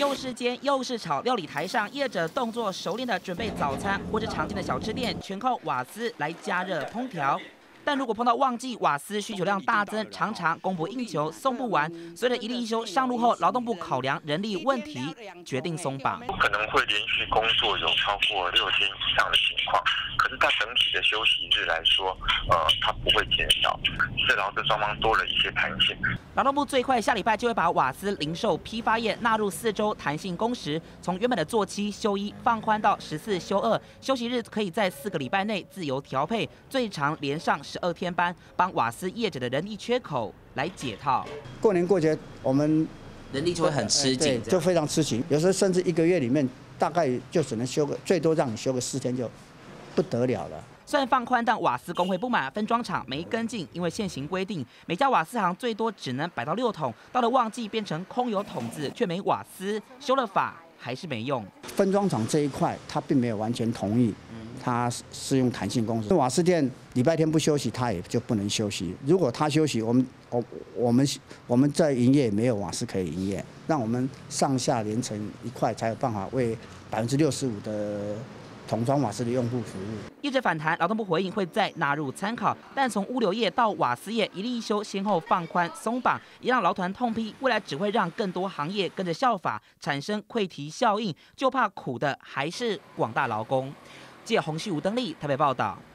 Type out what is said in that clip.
又是煎又是炒，料理台上业者动作熟练的准备早餐，或者常见的小吃店全靠瓦斯来加热烹调。但如果碰到旺季，瓦斯需求量大增，常常供不应求，送不完。随着一例一休上路后，劳动部考量人力问题，决定松绑。 可能会连续工作有超过6天以上的情况，可是它整体的休息日来说，它不会减少，对劳资双方多了一些弹性。 劳动部最快下礼拜就会把瓦斯零售批发业纳入4周弹性工时，从原本的做7休1放宽到14休2，休息日可以在4个礼拜内自由调配，最长连上12天班，帮瓦斯业者的人力缺口来解套。 过年过节我们人力就会很吃紧， 就非常吃紧，有时候甚至1个月里面大概就只能休个，最多让你休个4天就不得了了。 虽然放宽，但瓦斯工会不满，分装厂没跟进，因为现行规定，每家瓦斯行最多只能摆到6桶，到了旺季变成空有桶子，却没瓦斯，修了法还是没用。 分装厂这一块，他并没有完全同意，他是用弹性工时。瓦斯店礼拜天不休息，他也就不能休息。如果他休息，我们在营业没有瓦斯可以营业，让我们上下连成一块，才有办法为65%的桶装瓦斯的用户服务。 业者反弹，劳动部回应会再纳入参考，但从物流业到瓦斯业一例一休，先后放宽松绑，也让劳团痛批，未来只会让更多行业跟着效法，产生溃堤效应，就怕苦的还是广大劳工。记者洪旭吴登利台北报道。